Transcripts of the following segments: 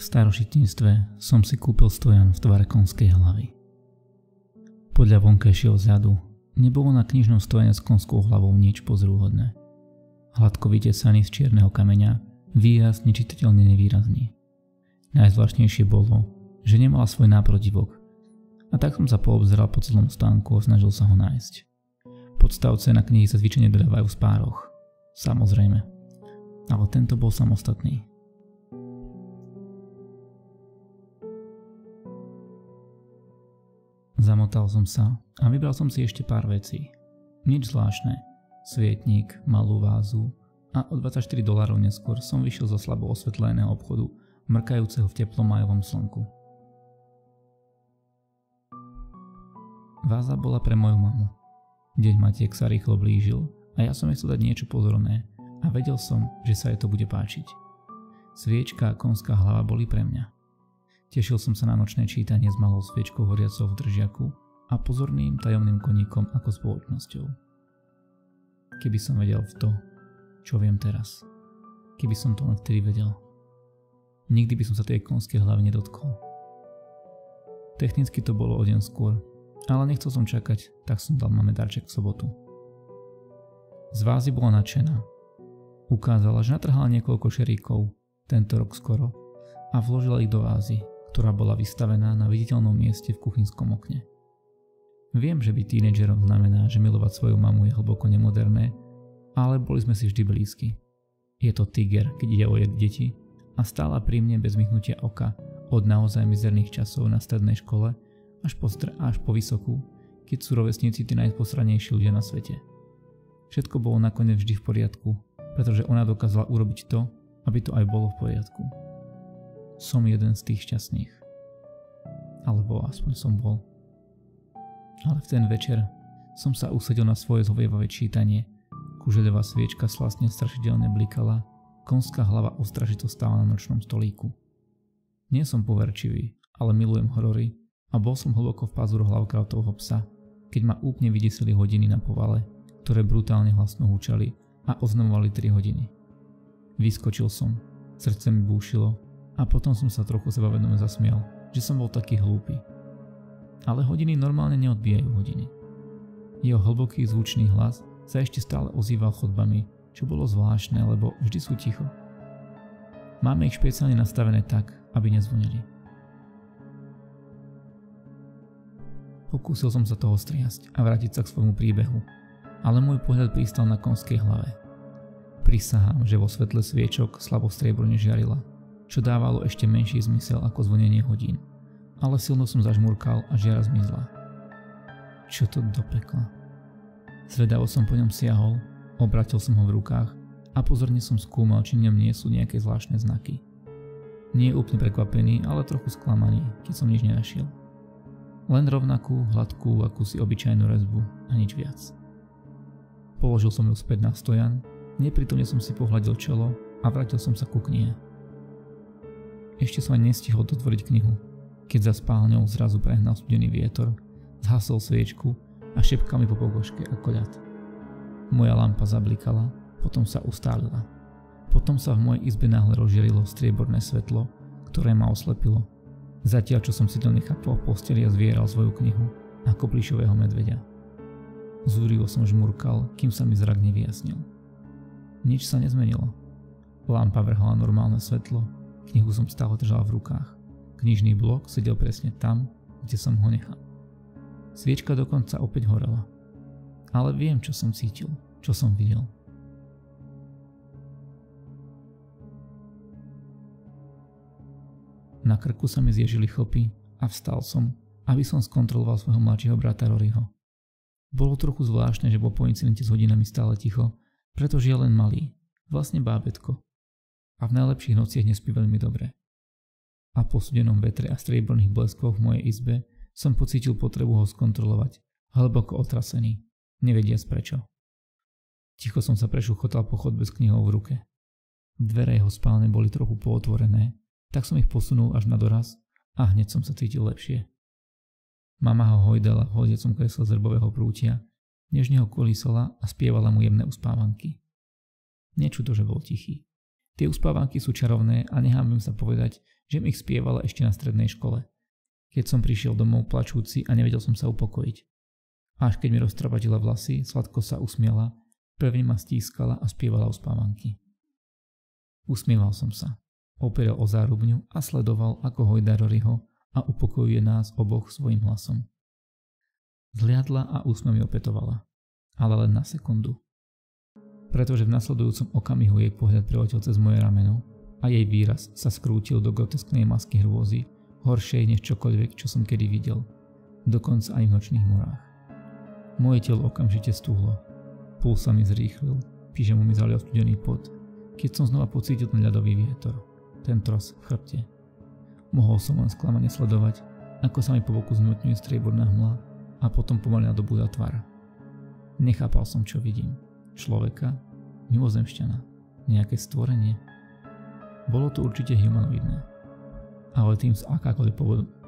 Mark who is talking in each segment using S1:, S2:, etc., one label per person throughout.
S1: starošitníctve som si kúpil stojan v tvare konskej hlavy. Podľa vonkajšieho zradu nebolo na knižnom stojane s konskou hlavou nič pozoruhodné. Hladko vytesaný z čierneho kameňa, výraz nečitateľne nevýrazný. Najzvláštnejšie bolo, že nemala svoj náprotivok, a tak som sa poobzeral po celom stánku a snažil sa ho nájsť. Podstavce na knihy sa zvyčajne dodávajú v spároch. Samozrejme. Ale tento bol samostatný. Zamotal som sa a vybral som si ešte pár vecí. Nič zvláštne. Svietnik, malú vázu a o $24 neskôr som vyšiel zo slabo osvetleného obchodu, mrkajúceho v teplom májovom slnku. Váza bola pre moju mamu. Deň matiek sa rýchlo blížil a ja som jej chcel dať niečo pozorné a vedel som, že sa jej to bude páčiť. Sviečka a konská hlava boli pre mňa. Tešil som sa na nočné čítanie s malou sviečkou horiacou v držiaku a pozorným tajomným koníkom ako spoločnosťou. Keby som vedel v to, čo viem teraz. Keby som to len vtedy vedel. Nikdy by som sa tej konskej hlavy nedotkol. Technicky to bolo o deň skôr, ale nechcel som čakať, tak som dal mame darček v sobotu. Z vázy bola nadšená. Ukázala, že natrhala niekoľko šeríkov, tento rok skoro, a vložila ich do vázy, ktorá bola vystavená na viditeľnom mieste v kuchynskom okne. Viem, že byť tínedžerom znamená, že milovať svoju mamu je hlboko nemoderné, ale boli sme si vždy blízki. Je to tiger, keď ide o deti, a stála pri mne bez myhnutia oka od naozaj mizerných časov na strednej škole až po vysokú, keď sú rovesníci tí najposranejší ľudia na svete. Všetko bolo nakoniec vždy v poriadku, pretože ona dokázala urobiť to, aby to aj bolo v poriadku. Som jeden z tých šťastných. Alebo aspoň som bol. Ale v ten večer som sa usadil na svoje zhovievavé čítanie, kužeľová sviečka slastne strašidelne blikala, konská hlava ostražito stála na nočnom stolíku. Nie som poverčivý, ale milujem horory a bol som hlboko v pazúroch Lovecraftovho psa, keď ma úplne vydesili hodiny na povale, ktoré brutálne hlasno húčali a oznamovali 3 hodiny. Vyskočil som, srdce mi búšilo a potom som sa trochu sebavedome zasmial, že som bol taký hlúpy. Ale hodiny normálne neodbijajú hodiny. Jeho hlboký zvučný hlas sa ešte stále ozýval chodbami, čo bolo zvláštne, lebo vždy sú ticho. Máme ich špeciálne nastavené tak, aby nezvonili. Pokúsil som sa toho striasť a vrátiť sa k svojmu príbehu, ale môj pohľad pristal na konskej hlave. Prisahám, že vo svetle sviečok slabo strieborne žiarila, čo dávalo ešte menší zmysel ako zvonenie hodín. Ale silno som zažmurkal a žiara zmizla. Čo to do pekla? Zvedavo som po ňom siahol, obratil som ho v rukách a pozorne som skúmal, či v ňom nie sú nejaké zvláštne znaky. Nie úplne prekvapený, ale trochu sklamaný, keď som nič nenašiel. Len rovnakú, hladkú, akúsi obyčajnú rezbu a nič viac. Položil som ju späť na stojan, neprítomne som si pohľadil čelo a vrátil som sa ku knihe. Ešte som aj nestihol dotvoriť knihu, keď za spálňou zrazu prehnal studený vietor, zhasol sviečku a šepkal mi po pokožke ako ľad. Moja lampa zablikala, potom sa ustálila. Potom sa v mojej izbe náhle rozžiarilo strieborné svetlo, ktoré ma oslepilo. Zatiaľ, čo som si do nechápal v posteli a zvieral svoju knihu ako plyšového medveďa. Zúrivo som žmurkal, kým sa mi zrak nevyjasnil. Nič sa nezmenilo. Lampa vrhala normálne svetlo, knihu som stále držal v rukách. Knižný blok sedel presne tam, kde som ho nechal. Sviečka dokonca opäť horela. Ale viem, čo som cítil, čo som videl. Na krku sa mi zježili chlpy a vstal som, aby som skontroloval svojho mladšieho brata Roryho. Bolo trochu zvláštne, že bol po incidente s hodinami stále ticho, pretože je len malý, vlastne bábätko. A v najlepších nociach nespí veľmi dobre. A po studenom vetre a strieborných bleskoch v mojej izbe som pocítil potrebu ho skontrolovať, hlboko otrasený, nevediac prečo. Ticho som sa prešuchotal po chodbe s knihou v ruke. Dvere jeho spálne boli trochu pootvorené, tak som ich posunul až na doraz a hneď som sa cítil lepšie. Mama ho hojdala v hodiacom kresle z rbového prútia, nežne ho kolísala a spievala mu jemné uspávanky. Nečudo, že bol tichý. Tie uspávanky sú čarovné a nehábim sa povedať, že mi ich spievala ešte na strednej škole, keď som prišiel domov plačúci a nevedel som sa upokojiť. Až keď mi roztrapatila vlasy, sladko sa usmiala, prvne ma stískala a spievala uspávanky. Usmieval som sa, opieral o zárubňu a sledoval, ako hojda Roryho a upokojuje nás oboch svojim hlasom. Zliadla a úsmev mi opetovala, ale len na sekundu. Pretože v nasledujúcom okamihu jej pohľad preletel cez moje rameno a jej výraz sa skrútil do grotesknej masky hrôzy, horšej než čokoľvek, čo som kedy videl, dokonca aj v nočných morách. Moje telo okamžite stúhlo, puls sa mi zrýchlil, pyžamo mi zalial studený pot, keď som znova pocítil ten ľadový vietor, ten tros v chrbte. Mohol som len sklamane sledovať, ako sa mi po boku zmotňuje strieborná hmla a potom pomaly nadobúda tvár. Nechápal som, čo vidím. Človeka, mimozemšťana, nejaké stvorenie. Bolo to určite humanoidné. Ale tým z akákoľvek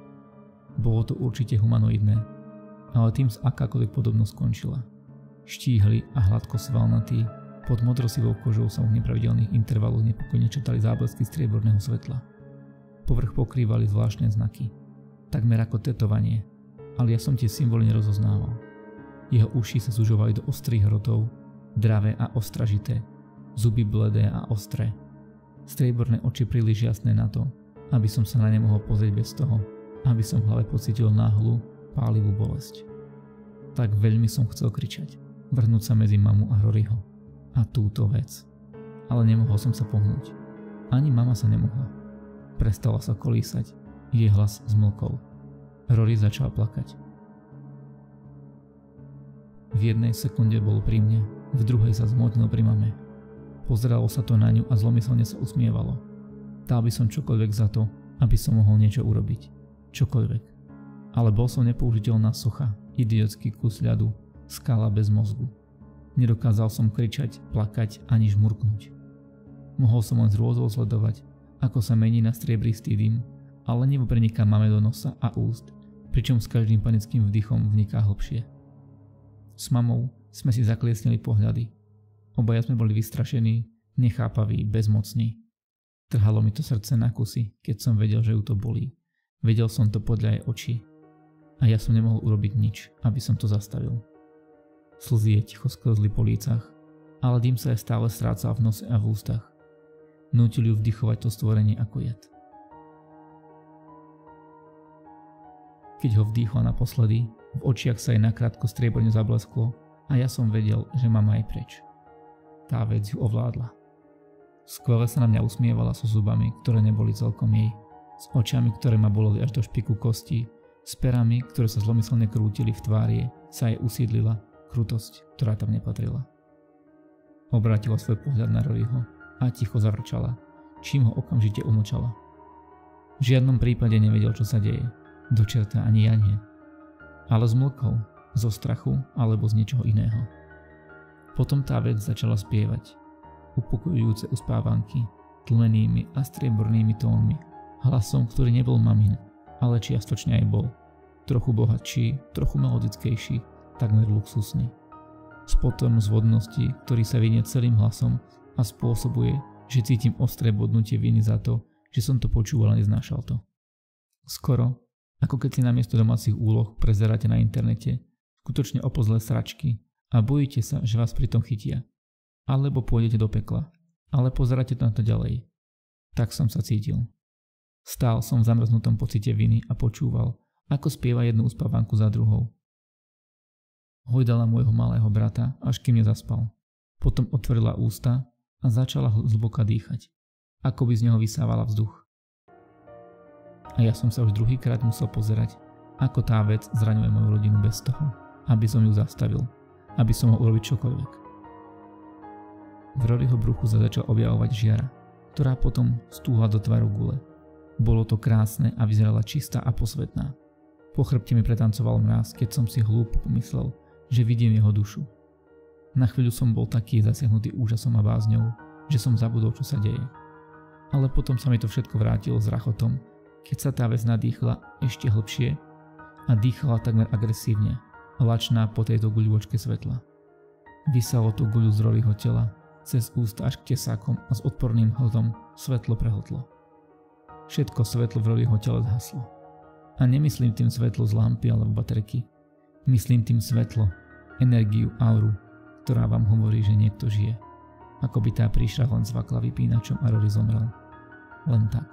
S1: podobnosť skončila. Štíhly a hladko svalnatý, pod modrosivou kožou sa v nepravidelných intervaloch nepokojne četali záblesky strieborného svetla. Povrch pokrývali zvláštne znaky, takmer ako tetovanie, ale ja som tie symboly nerozoznával. Jeho uši sa zužovali do ostrých hrotov, dravé a ostražité, zuby bledé a ostré. Strieborné oči príliš jasné na to, aby som sa na ne mohol pozrieť bez toho, aby som v hlave pocítil náhlu, pálivú bolesť. Tak veľmi som chcel kričať, vrhnúť sa medzi mamu a Roryho. A túto vec. Ale nemohol som sa pohnúť. Ani mama sa nemohla. Prestala sa kolísať, jej hlas zmlkol. Rory začal plakať. V jednej sekunde bol pri mne, v druhej sa zmotnil pri mame. Pozeralo sa to na ňu a zlomyselne sa usmievalo. Dal by som čokoľvek za to, aby som mohol niečo urobiť. Čokoľvek. Ale bol som nepoužiteľná socha, idiotský kus ľadu, skala bez mozgu. Nedokázal som kričať, plakať ani žmurknúť. Mohol som len z rôzou sledovať, ako sa mení na striebristý dym, ale nebo preniká mame do nosa a úst, pričom s každým panickým vdychom vniká hlbšie. S mamou sme si zakliesnili pohľady. Obaja sme boli vystrašení, nechápaví, bezmocní. Trhalo mi to srdce na kusy, keď som vedel, že ju to bolí. Vedel som to podľa jej očí. A ja som nemohol urobiť nič, aby som to zastavil. Slzy jej ticho sklzli po lícach, ale dym sa jej stále strácal v nose a v ústach. Nútil ju vdychovať to stvorenie ako jed. Keď ho vdýchla naposledy, v očiach sa jej nakrátko strieborne zablesklo a ja som vedel, že mama je preč. Tá vec ju ovládla. Skvele sa na mňa usmievala so zubami, ktoré neboli celkom jej, s očami, ktoré ma boleli až do špiku kostí, s perami, ktoré sa zlomyselne krútili v tvári, sa jej usídlila krutosť, ktorá tam nepatrila. Obrátila svoj pohľad na Roryho a ticho zavrčala, čím ho okamžite umlčala. V žiadnom prípade nevedel, čo sa deje, do čerta ani ja nie. Ale zmlkol, zo strachu alebo z niečoho iného. Potom tá vec začala spievať, upokojujúce uspávanky, tlmenými a striebornými tónmi, hlasom, ktorý nebol mamin, ale čiastočne aj bol. Trochu bohatší, trochu melodickejší, takmer luxusný. Spotom z vodnosti, ktorý sa vinie celým hlasom a spôsobuje, že cítim ostré bodnutie viny za to, že som to počúval a neznášal to. Skoro, ako keď si namiesto domácich úloh prezeráte na internete skutočne opozlé sračky a bojíte sa, že vás pritom chytia. Alebo pôjdete do pekla, ale pozeráte na to ďalej. Tak som sa cítil. Stál som v zamrznutom pocite viny a počúval, ako spieva jednu uspávanku za druhou. Hojdala môjho malého brata, až kým nezaspal. Potom otvorila ústa a začala zhlboka dýchať, ako by z neho vysávala vzduch. A ja som sa už druhýkrát musel pozerať, ako tá vec zraňuje moju rodinu bez toho, aby som ju zastavil, aby som mohol urobiť čokoľvek. V Roryho bruchu sa začal objavovať žiara, ktorá potom stúhla do tvaru gule. Bolo to krásne a vyzerala čistá a posvetná. Po chrbte mi pretancoval mráz, keď som si hlúpo pomyslel, že vidím jeho dušu. Na chvíľu som bol taký zasiahnutý úžasom a bázňou, že som zabudol, čo sa deje. Ale potom sa mi to všetko vrátilo s rachotom, keď sa tá vec nadýchla ešte hlbšie a dýchala takmer agresívne, lačná po tejto guľôčke svetla. Vysalo tú guľu z Roryho tela, cez ústa až k tesákom a s odporným hltom svetlo prehltlo. Všetko svetlo v Roryho tele zhaslo. A nemyslím tým svetlo z lampy alebo baterky. Myslím tým svetlo, energiu, auru, ktorá vám hovorí, že niekto žije. Ako by tá príšra len zvakla vypínačom a Rory zomrel. Len tak.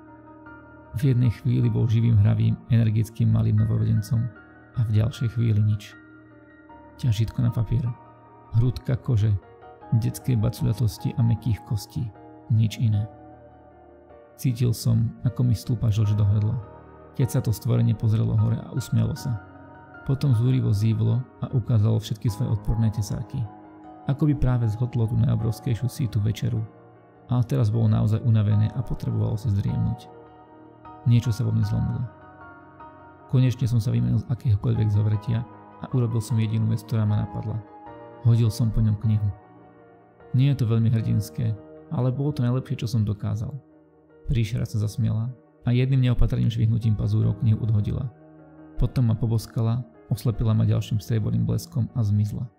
S1: V jednej chvíli bol živým hravým, energickým malým novorodencom a v ďalšej chvíli nič. Ťažítko na papier, hrudka kože, detskej baculatosti a mäkkých kostí. Nič iné. Cítil som, ako mi stúpa žlč do hrdla, keď sa to stvorenie pozrelo hore a usmialo sa. Potom zúrivo zívlo a ukázalo všetky svoje odporné tesáky. Ako by práve zhodlo tú najobrovskejšiu sítu večeru, ale teraz bolo naozaj unavené a potrebovalo si zdriemnúť. Niečo sa vo mne zlomilo. Konečne som sa vymenil z akéhokoľvek zovretia a urobil som jedinú vec, ktorá ma napadla. Hodil som po ňom knihu. Nie je to veľmi hrdinské, ale bolo to najlepšie, čo som dokázal. Príšera sa zasmiela a jedným neopatrným švihnutím pazúrov knihu odhodila. Potom ma poboskala, oslepila ma ďalším strieborným bleskom a zmizla.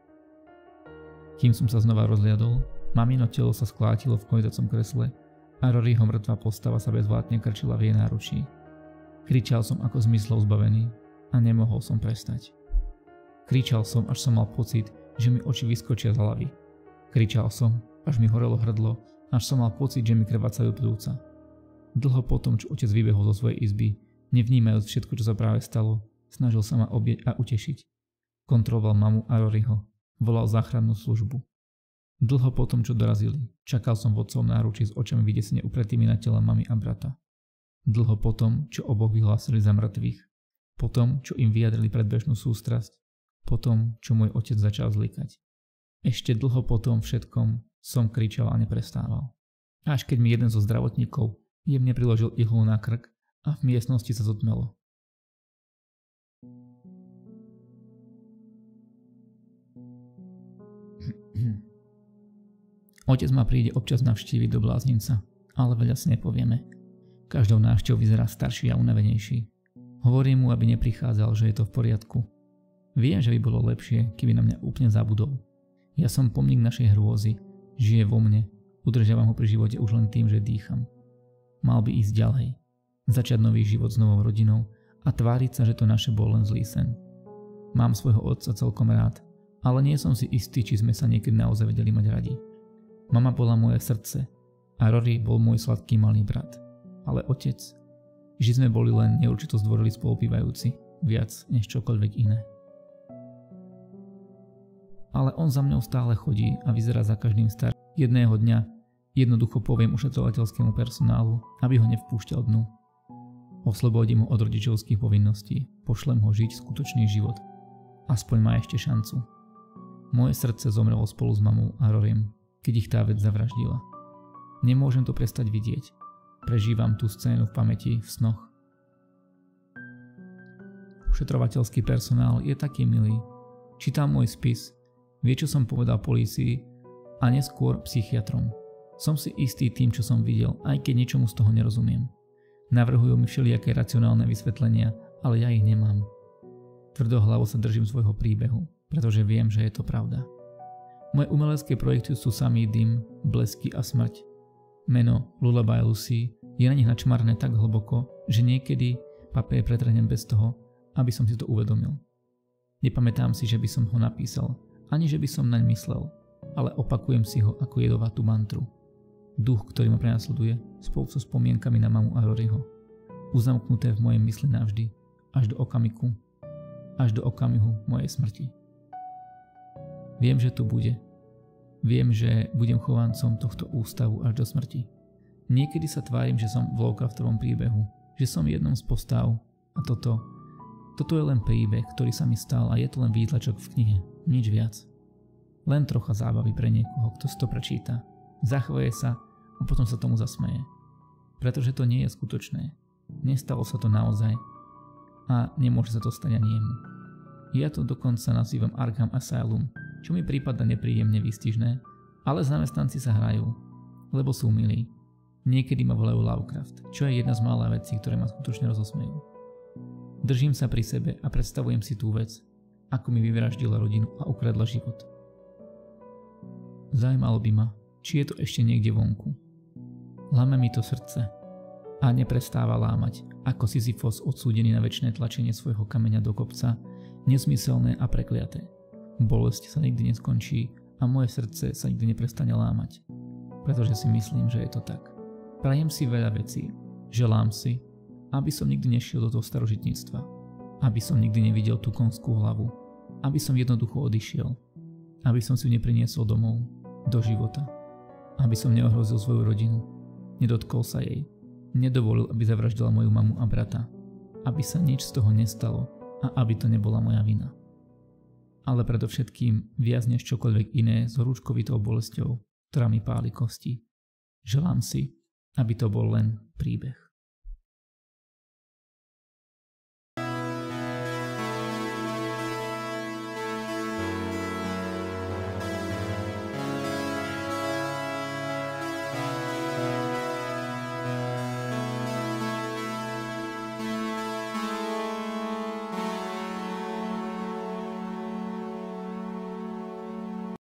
S1: Kým som sa znova rozhliadol, mamino telo sa sklátilo v kojdacom kresle a Roryho mŕtva postava sa bezvládne krčila v jej náručí. Kričal som ako zmyslov zbavený a nemohol som prestať. Kričal som, až som mal pocit, že mi oči vyskočia z hlavy. Kričal som, až mi horelo hrdlo, až som mal pocit, že mi krvácajú plúca. Dlho potom, čo otec vybehol zo svojej izby, nevnímajúc všetko, čo sa práve stalo, snažil sa ma obieť a utešiť. Kontroloval mamu a Roryho, volal záchrannú službu. Dlho potom, čo dorazili, čakal som v otcovom náručí s očami vydesene upretými na tela mamy a brata. Dlho potom, čo oboch vyhlásili za mŕtvych. Potom, čo im vyjadrili predbežnú sústrasť. Potom, čo môj otec začal zlikať. Ešte dlho potom všetkom som kričal a neprestával. Až keď mi jeden zo zdravotníkov jemne priložil ihlu na krk a v miestnosti sa zotmelo. Otec ma príde občas navštíviť do bláznica, ale veľa si nepovieme. Každou návštevou vyzerá starší a unavenejší. Hovorím mu, aby neprichádzal, že je to v poriadku. Viem, že by bolo lepšie, keby na mňa úplne zabudol. Ja som pomník našej hrôzy, žije vo mne, udržiavam ho pri živote už len tým, že dýcham. Mal by ísť ďalej, začať nový život s novou rodinou a tváriť sa, že to naše bol len zlý sen. Mám svojho otca celkom rád, ale nie som si istý, či sme sa niekedy naozaj vedeli mať radi. Mama bola moje srdce a Rory bol môj sladký malý brat. Ale otec, že sme boli len neurčito zdvorili spolupívajúci, viac než čokoľvek iné. Ale on za mňou stále chodí a vyzerá za každým starým. Jedného dňa jednoducho poviem ušetrovateľskému personálu, aby ho nevpúšťal dnu. Oslobodím ho od rodičovských povinností, pošlem ho žiť skutočný život. Aspoň má ešte šancu. Moje srdce zomrelo spolu s mamou a Rorym, keď ich tá vec zavraždila. Nemôžem to prestať vidieť. Prežívam tú scénu v pamäti, v snoch. Ušetrovateľský personál je taký milý. Čítal môj spis, vie, čo som povedal polícii a neskôr psychiatrom. Som si istý tým, čo som videl, aj keď ničomu z toho nerozumiem. Navrhujú mi všelijaké racionálne vysvetlenia, ale ja ich nemám. Tvrdohlavo sa držím svojho príbehu, pretože viem, že je to pravda. Moje umelecké projekty sú samý dym, blesky a smrť. Meno Lullaby Lucy je na nich načmarné tak hlboko, že niekedy papier pretrhnem bez toho, aby som si to uvedomil. Nepamätám si, že by som ho napísal, ani že by som naň myslel, ale opakujem si ho ako jedovatú mantru. Duch, ktorý ma prenasleduje, spolu so spomienkami na mamu a Roryho. Uzamknuté v mojej mysli navždy, až do okamihu mojej smrti. Viem, že tu bude. Viem, že budem chovancom tohto ústavu až do smrti. Niekedy sa tvárim, že som v Lovecraftovom príbehu, že som jednom z postav a toto je len príbeh, ktorý sa mi stal a je to len výtlačok v knihe, nič viac. Len trocha zábavy pre niekoho, kto si to prečíta, zachveje sa a potom sa tomu zasmeje. Pretože to nie je skutočné. Nestalo sa to naozaj a nemôže sa to stať ani jemu. Ja to dokonca nazývam Arkham Asylum, čo mi prípada nepríjemne výstižné, ale zamestnanci sa hrajú, lebo sú milí. Niekedy ma volajú Lovecraft, čo je jedna z mála vecí, ktoré ma skutočne rozosmejú. Držím sa pri sebe a predstavujem si tú vec, ako mi vyvraždila rodinu a ukradla život. Zajímalo by ma, či je to ešte niekde vonku. Láme mi to srdce. a neprestáva lámať, ako Sisyfos odsúdený na večné tlačenie svojho kameňa do kopca, nezmyselné a prekliaté. Bolesť sa nikdy neskončí a moje srdce sa nikdy neprestane lámať, pretože si myslím, že je to tak. Prajem si veľa vecí, želám si, aby som nikdy nešiel do toho starožitníctva, aby som nikdy nevidel tú konskú hlavu, aby som jednoducho odišiel, aby som si ju nepriniesol domov, do života, aby som neohrozil svoju rodinu, nedotkol sa jej, nedovolil, aby zavraždila moju mamu a brata, aby sa nič z toho nestalo a aby to nebola moja vina. Ale predovšetkým viac než čokoľvek iné s horúčkovitou bolesťou, ktorá mi páli kosti. Želám si, aby to bol len príbeh.